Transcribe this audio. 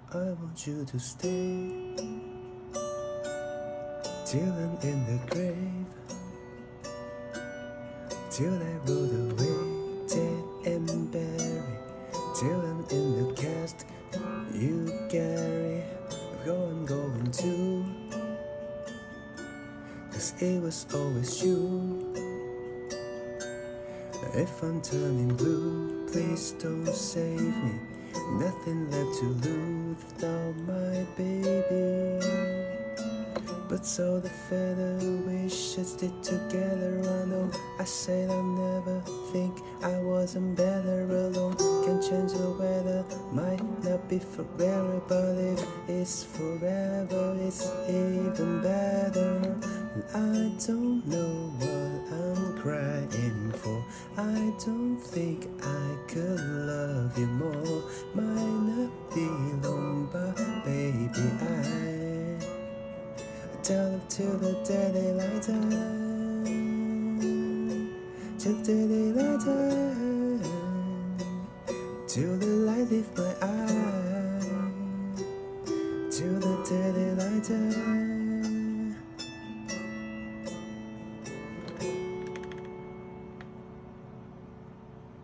I want you to stay till I'm in the grave, till I roll away, dead and buried, till I'm in the cast you carry. I'm going to, 'cause it was always you. If I'm turning blue, please don't save me. Nothing left to lose without my baby. But so the feather we should stick together. I know I said I'll never think I wasn't better alone. Can change the weather, might not be forever, but if it's forever, it's even better. And I don't know what I'm crying for. I don't think I could love you more. Might not be long, but baby, tell them till the day they light till the day they light till the light leave my eyes.